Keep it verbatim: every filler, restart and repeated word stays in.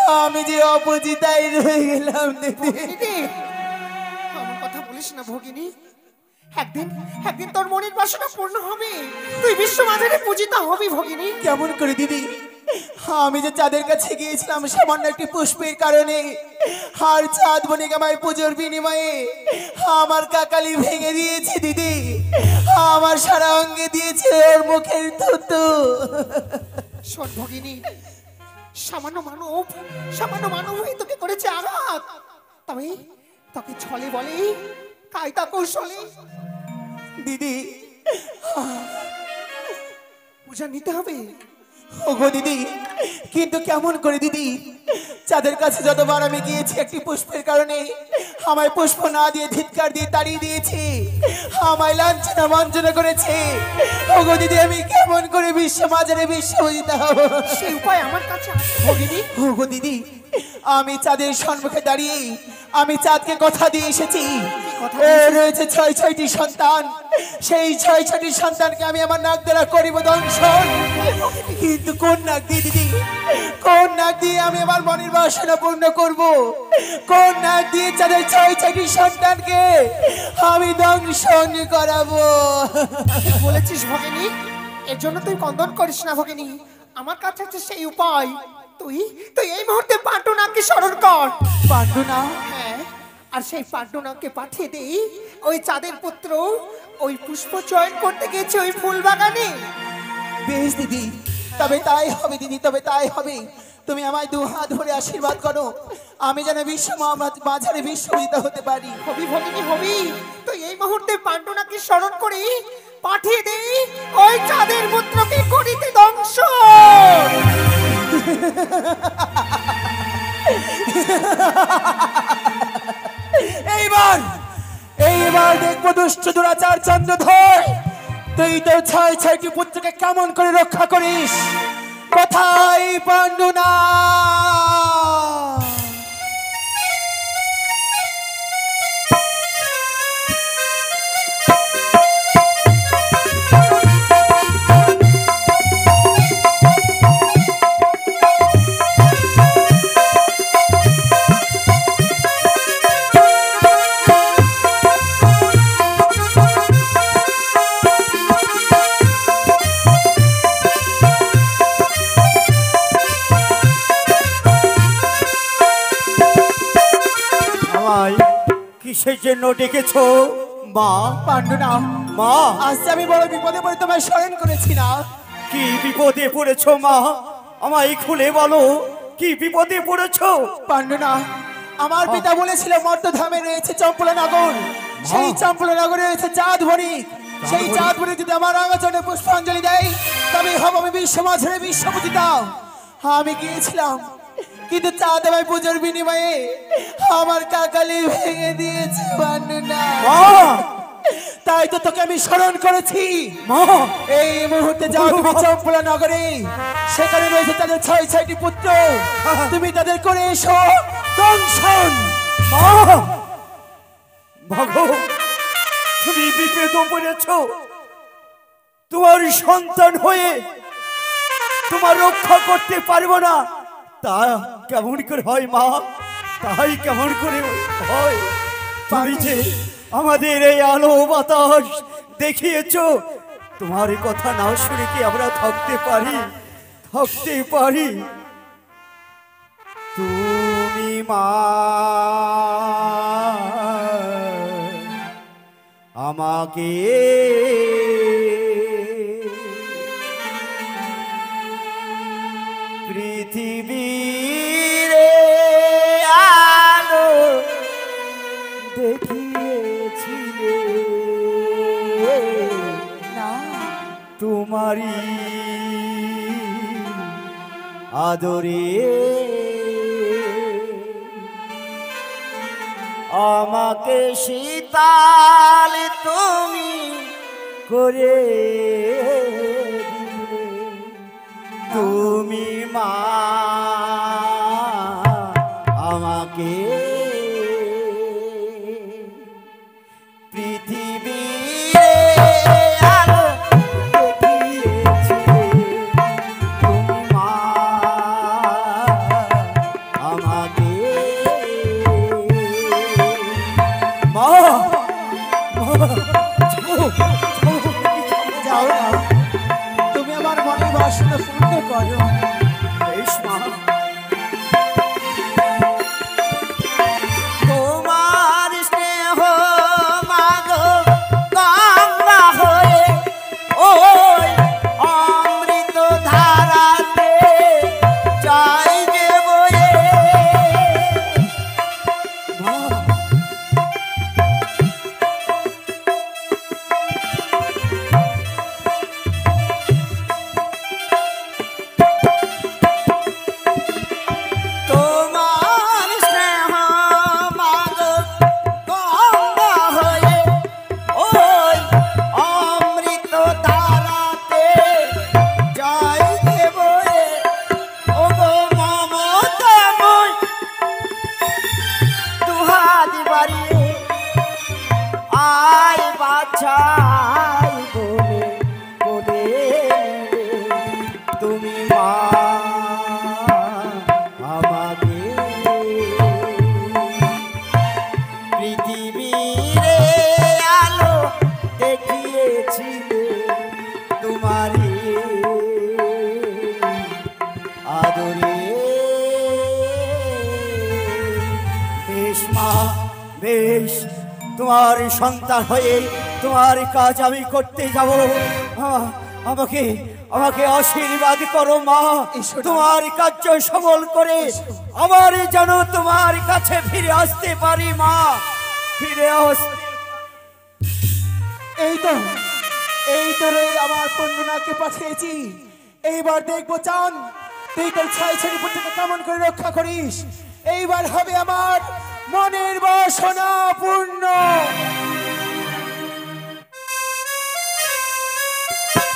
আমি যে অপজিতাই রয়ে গেলাম দিদি। আমার কথা বলিস না ভগিনী, একদিন একদিন তোর মনের বাসনা পূর্ণ হবে, তুই বিশ্ব মাঝারে পূজিতা হবি ভগিনী। কেমন করে দিদি? আমি যে চাঁদের কাছে গিয়েছিলাম সামান্য একটি পুষ্পের কারণে, আর চাঁদ বনে আমায় পুজোর বিনিময়ে আমার কাকালি ভেঙে দিয়েছে দিদি, আমার সারা অঙ্গে দিয়েছে ওর মুখের থুতু। শোন ভগিনী, সামান্য মানব সামান্য মানব হয়ে তোকে করেছে আঘাত, তবে তোকে ছলে বলে কায়দা কৌশলে দিদি পূজা নিতে হবে। ওগো দিদি, কিন্তু কেমন করে দিদি? চাঁদের কাছে যতবার আমি গিয়েছি একটি পুষ্পের কারণে আমায় পুষ্প না দিয়ে ধিৎকার দিয়ে তাড়িয়ে দিয়েছে, আমায় লাঞ্ছনা বঞ্চনা করেছে। ওগো দিদি, আমি কেমন করে বিশ্ব মাঝারে বিশ্ব পূজিতা হব? সেই উপায় আমার কাছে আছে ভগিনী। ওগো দিদি, আমি চাঁদের সম্মুখে দাঁড়িয়ে আমি চাঁদকে কথা দিয়ে এসেছি, রয়েছে ছয় ছয়টি সন্তান, সেই ছয় ছয়টি সন্তানকে আমি আমার নাক দ্বারা করিব দংশন। কিন্তু কোন নাক দিয়ে দিদি, কোন নাক দিয়ে আমি আমার মনের বাসনা পূর্ণ করব? কোন নাক দিয়ে চাঁদের ছয় ছয়টি সন্তানকে আমি দংশন করাবো? বলেছিস ভগিনী, এর জন্য তুই কন্দন করিস না ভগিনী, আমার কাছে আছে সেই উপায়। তুই তুই এই মুহূর্তে পাণ্ডুনাগকে স্মরণ কর। পাণ্ডুনাগ? হ্যাঁ, আর সেই পাণ্ডুনাগকে পাঠিয়ে দেই ওই চাঁদের পুত্র ওই পুষ্প চয়ন করতে গেছে ওই ফুল বাগানে। বেশ দিদি, তবে তাই হবে দিদি, তবে তাই হবে। তুমি আমায় দু হাত ধরে আশীর্বাদ করো, আমি যেন বিশ্ব মাঝারে বিশ্ববিদ্যা হতে পারি। হবি ভগিনী হবি, তুই এই মুহূর্তে পাণ্ডুনাগকে স্মরণ করে পাঠিয়ে দেই ওই চাঁদের পুত্রকে করিতে ধ্বংস। এইবার এইবার দেখবো দুষ্ট দুরাচার চন্দ্রধর, তুই তোর ছয় ছয়টি পুত্রকে কেমন করে রক্ষা করিস। কোথায় পাণ্ডুনাগ? কিসের জন্য ডেকেছো মা? পাণ্ডুনাগ, মা, আজ আমি বড় বিপদে পড়ে তোমায় স্মরণ করেছি না। কি বিপদে পড়েছো মা? আমায় খুলে বলো, কি বিপদে পড়েছো? পাণ্ডুনাগ, আমার পিতা বলেছিল মর্তধামে রয়েছে চম্পলা নগর, সেই চম্পলা নগরে রয়েছে চাঁদ বণিক, সেই চাঁদ বণিক যদি আমার আঙাচনে পুষ্পাঞ্জলি দেয় তবে হব আমি বিশ্ব মাঝারে বিশ্বপূজিতা। আমি গিয়েছিলাম, কিন্তু চাঁদ আমায় পুজোর বিনিময়ে আমার কাকালি ভেঙে দিয়েছে পাণ্ডুনাগ। তাই তো তোকে আমি স্মরণ করেছি। এই মুহূর্তে যাও তুমি চম্পলা নগরে, সেখানে রয়েছে তাদের ছয় ছয়টি পুত্র, তুমি তাদের করে এসো দংশন। ভাগো, তুমি বিপদে পড়েছ, তোমার সন্তান হয়ে তোমার রক্ষা করতে পারবো না, তা কেমন করে হয় মা? তাই কেমন করে হয়? তুমি যে আমাদের এই আলো বাতাস দেখিয়েছ, তোমার কথা না শুনে কি আমরা থাকতে পারি? থাকতে পারি? তুমি মা আমাকে পৃথিবীর আলো দেখিয়েছিলে না, তোমারি আদরে আমাকে শীতল তুমি করে দিলে, তুমি মা আমাকে পৃথিবীর আলো দেখিয়েছিলে, তুমি মা যাও না, তুমি আমার মনের বাসনা পূর্ণ করো। বেশ মা। তোমার স্নেহ মাগো গঙ্গা হয়ে ওই অমৃত ধারাতে যাই যে বয়ে। মা, তোমার স্নেহ মাগো গঙ্গা হয়ে ওই অমৃত ধারাতে যাই যে বয়ে। ওগো মমতাময় দুহাত বাড়িয়ে আয় বাছাই বলে বলে তুমি মা আমাকে পৃথিবীরে আলো দেখিয়েছিলে তোমারই আদরে। বেশ মা, বেশ, তোমার সন্তান হয়ে তোমার কাজ আমি করতে যাব। আ- আমাকে আমাকে আশীর্বাদ করো মা, তোমার কার্য সফল করে আমার যেন তোমার কাছে ফিরে আসতে পারি মা, ফিরে আসতে। এই তো, এই তো রে আমার পূর্ণনাকে পাঠিয়েছি। এইবার দেখবো চান তুই তোর ছয় ছড়ি পুত্রকে কেমন করে রক্ষা করিস। এইবার হবে আমার মনের বাসনা পূর্ণ।